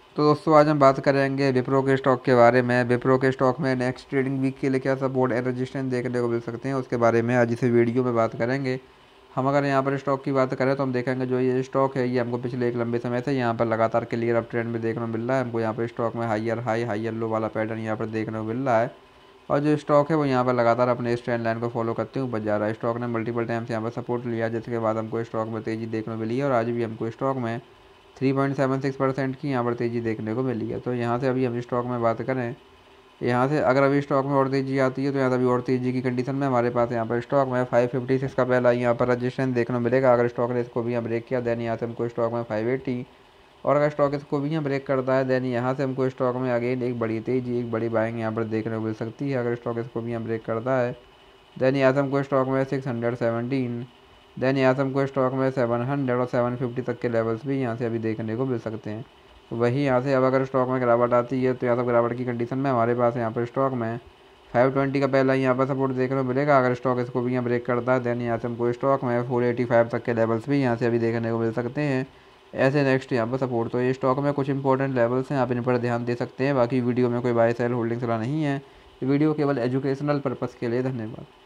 तो दोस्तों आज हम बात करेंगे विप्रो के स्टॉक के बारे में। विप्रो के स्टॉक में नेक्स्ट ट्रेडिंग वीक के लिए क्या सपोर्ट एंड रेजिस्टेंस देखने को मिल सकते हैं, उसके बारे में आज इस वीडियो में बात करेंगे। हम अगर यहाँ पर स्टॉक की बात करें तो हम देखेंगे जो ये स्टॉक है ये हमको पिछले एक लंबे समय से यहाँ पर लगातार क्लियर अप ट्रेंड में देखने को मिल रहा है। हमको यहाँ पर स्टॉक में हायर हाई हायर लो वाला पैटर्न यहाँ पर देखने को मिल रहा है। और जो स्टॉक है वो यहाँ पर लगातार अपने इस ट्रेंड लाइन को फॉलो करते हुए ऊपर जा रहा है। स्टॉक ने मल्टीपल टाइम्स यहाँ पर सपोर्ट लिया, जिसके बाद हमको स्टॉक में तेज़ी देखने को मिली है और आज भी हमको स्टॉक में 3.76% की यहाँ पर तेज़ी देखने को मिली है। तो यहाँ से अभी हम स्टॉक में बात करें, यहाँ से अगर अभी स्टॉक में और तेज़ी आती है तो यहाँ से अभी और तेज़ी की कंडीशन में हमारे पास यहाँ पर स्टॉक में 556 का पहला यहाँ पर रजिस्ट्रेशन देखने को मिलेगा। अगर स्टॉक ने इसको भी यहाँ ब्रेक किया देन यहाँ से हमको स्टॉक में 580, और अगर स्टॉक इसको भी यहाँ ब्रेक करता है देन यहाँ से हमको स्टॉक में अगेन एक बड़ी तेज़ी एक बड़ी बाइंग यहाँ पर देखने को मिल सकती है। अगर स्टॉक इसको भी यहाँ ब्रेक करता है देन यहाँ से हमको स्टॉक में 617, देन यहाँ से हमको स्टॉक में 700 और 750 तक के लेवल्स भी यहाँ से अभी देखने को मिल सकते हैं। तो वही यहाँ से अब अगर स्टॉक में गिरावट आती है तो यहाँ से गिरावट की कंडीशन में हमारे पास यहाँ पर स्टॉक में 520 का पहला यहाँ पर सपोर्ट देखने को मिलेगा। अगर स्टॉक इसको भी यहाँ ब्रेक करता है देन यहाँ से हमको स्टॉक में 485 तक के लेवल्स भी यहाँ से अभी देखने को मिल सकते हैं ऐसे नेक्स्ट यहाँ पर सपोर्ट। तो ये स्टॉक में कुछ इंपॉर्टेंट लेवल्स हैं, आप इन पर ध्यान दे सकते हैं। बाकी वीडियो में कोई बाय सेल होल्डिंग सलाह नहीं है, वीडियो केवल एजुकेशनल पर्पज़ के लिए। धन्यवाद।